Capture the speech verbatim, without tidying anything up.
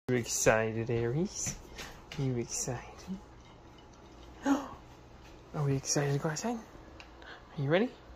You excited, Aries? You excited? Are we excited to go outside? Are you ready?